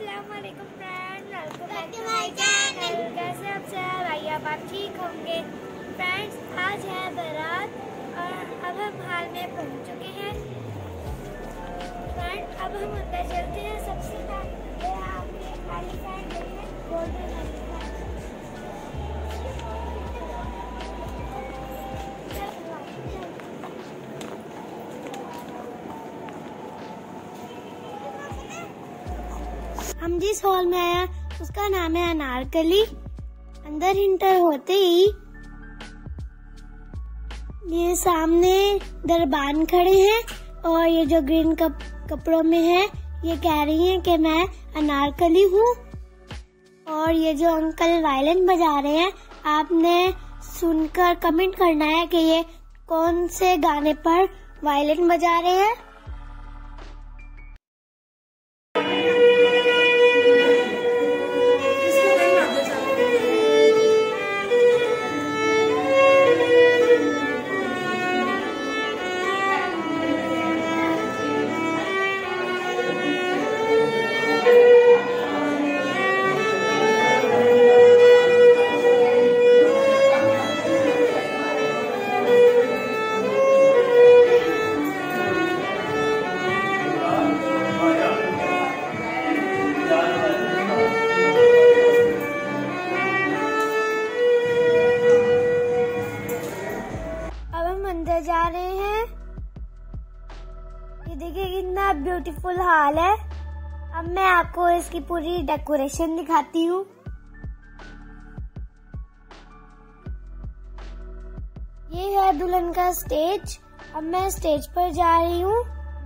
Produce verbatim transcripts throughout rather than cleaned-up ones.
अस्सलामुअलैकुम friends, welcome back to my channel. कैसे आप सब? आइए अब आप ठीक होंगे। फ्रेंड्स, आज है बारात और अब हम हाल में पहुंच चुके हैं। फ्रेंड्स, अब हम अंदर चलते हैं। सबसे पहले आपके खाली साइड देखें, गोल्डन वाली हम जिस हॉल में आए हैं उसका नाम है अनारकली। अंदर इंटर होते ही ये सामने दरबान खड़े हैं और ये जो ग्रीन कप, कपड़ों में है ये कह रही हैं कि मैं अनारकली हूँ। और ये जो अंकल वायलिन बजा रहे हैं, आपने सुनकर कमेंट करना है कि ये कौन से गाने पर वायलिन बजा रहे हैं। अंदर जा रहे हैं। ये देखिए कितना ब्यूटीफुल हॉल है। अब मैं आपको इसकी पूरी डेकोरेशन दिखाती हूँ। ये है दुल्हन का स्टेज। अब मैं स्टेज पर जा रही हूँ।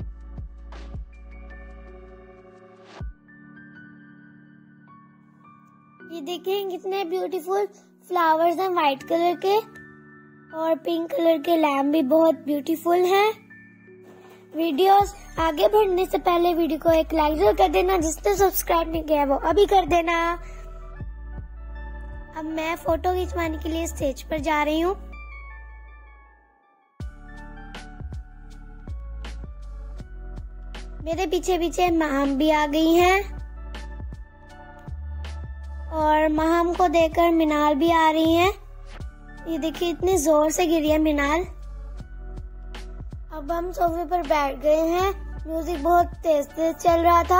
ये देखिए कितने ब्यूटीफुल फ्लावर्स हैं व्हाइट कलर के, और पिंक कलर के लैम्प भी बहुत ब्यूटीफुल हैं। वीडियोस आगे बढ़ने से पहले वीडियो को एक लाइक जरूर कर देना। जिसने सब्सक्राइब नहीं किया वो अभी कर देना। अब मैं फोटो खिंचवाने के लिए स्टेज पर जा रही हूँ। मेरे पीछे पीछे माम भी आ गई हैं और माम को देखकर मिनाल भी आ रही हैं। ये देखिए इतने जोर से गिरी है मीनाल। अब हम सोफे पर बैठ गए हैं। म्यूजिक बहुत तेज तेज चल रहा था।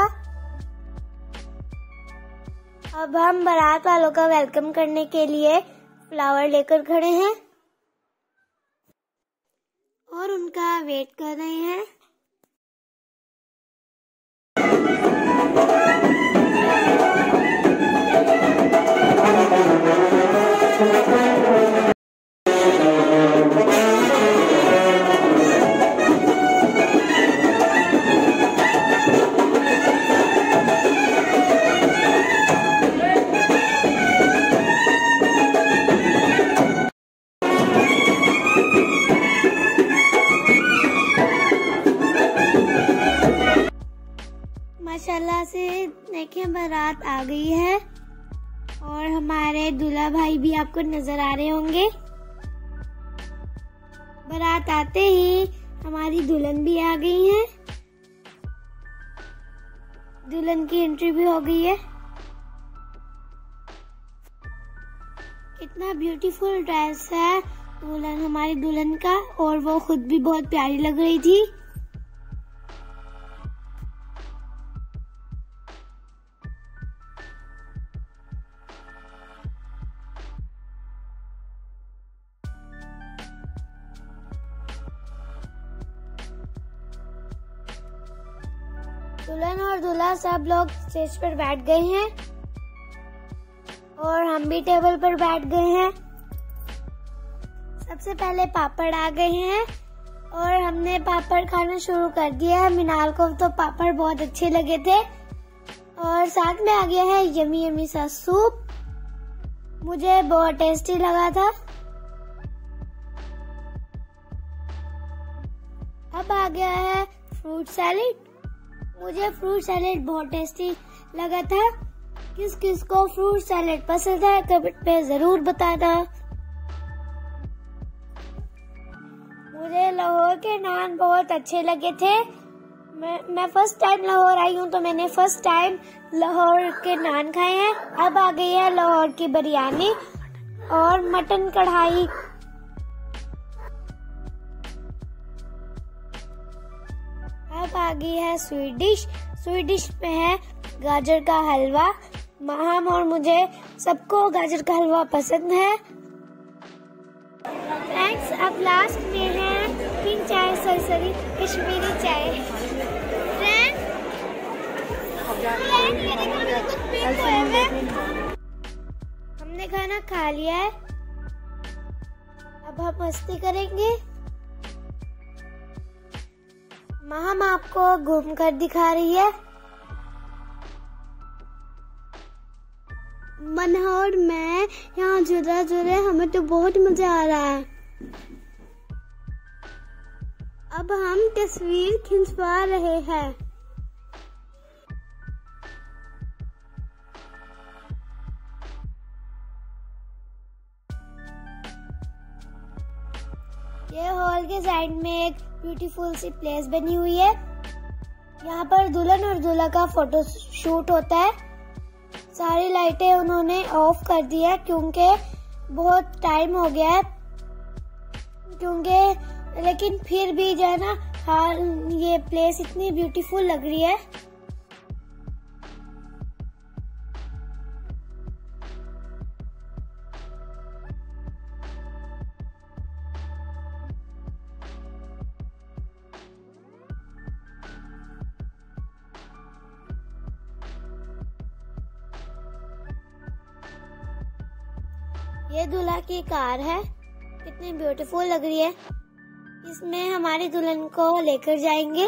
अब हम बारात वालों का वेलकम करने के लिए फ्लावर लेकर खड़े हैं और उनका वेट कर रहे हैं। माशाल्लाह से देखें बारात आ गई है और हमारे दूल्हा भाई भी आपको नजर आ रहे होंगे। बारात आते ही हमारी दुल्हन भी आ गई है। दुल्हन की एंट्री भी हो गई है। कितना ब्यूटीफुल ड्रेस है दुल्हन हमारी दुल्हन का, और वो खुद भी बहुत प्यारी लग रही थी। दुल्हन और दूल्हा सब लोग स्टेज पर बैठ गए हैं और हम भी टेबल पर बैठ गए हैं। सबसे पहले पापड़ आ गए हैं और हमने पापड़ खाना शुरू कर दिया है। मिनाल को तो पापड़ बहुत अच्छे लगे थे और साथ में आ गया है यमी यमी सा सूप। मुझे बहुत टेस्टी लगा था। अब आ गया है फ्रूट सैलेड। मुझे फ्रूट सैलेड बहुत टेस्टी लगा था। किस किस को फ्रूट सैलेड पसंद है कमेंट पे जरूर बताना। मुझे लाहौर के नान बहुत अच्छे लगे थे। मैं मैं फर्स्ट टाइम लाहौर आई हूँ तो मैंने फर्स्ट टाइम लाहौर के नान खाए हैं। अब आ गई है लाहौर की बिरयानी और मटन कढ़ाई। अब आ गई है स्वीट डिश। स्वीट डिश में है गाजर का हलवा। माहम और मुझे सबको गाजर का हलवा पसंद है। फ्रेंड्स, अब लास्ट में है पिंक चाय, सॉरी सॉरी कश्मीरी चाय। फ्रेंड फ्रेंड ये देखो मेरे कुछ पिंक हुए हैं। हमने खाना खा लिया है, अब हम मस्ती करेंगे। माहम आपको घूम कर दिखा रही है। मनोहर में यहाँ जुड़ा जुड़े, हमें तो बहुत मजा आ रहा है। अब हम तस्वीर खिंचवा रहे हैं। ये हॉल के साइड में एक ब्यूटीफुल सी प्लेस बनी हुई है। यहाँ पर दुल्हन और दूल्हा का फोटो शूट होता है। सारी लाइटें उन्होंने ऑफ कर दी है क्योंकि बहुत टाइम हो गया है। क्योंकि लेकिन फिर भी जो है ना, हाँ, ये प्लेस इतनी ब्यूटीफुल लग रही है। ये दूल्हा की कार है, कितनी ब्यूटीफुल लग रही है। इसमें हमारी दुल्हन को लेकर जाएंगे।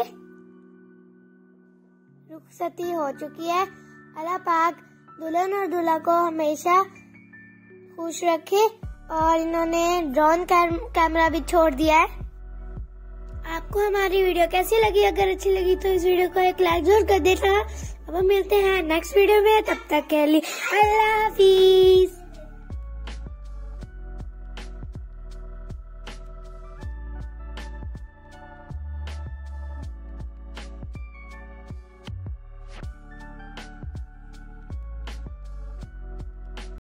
रुखसती हो चुकी है। अल्लाह पाक दुल्हन और दूल्हा को हमेशा खुश रखे। और इन्होंने ड्रोन कैमरा भी छोड़ दिया है। आपको हमारी वीडियो कैसी लगी? अगर अच्छी लगी तो इस वीडियो को एक लाइक जरूर कर देना। अब हम मिलते हैं नेक्स्ट वीडियो में, तब तक के लिए अल्लाह हाफिज।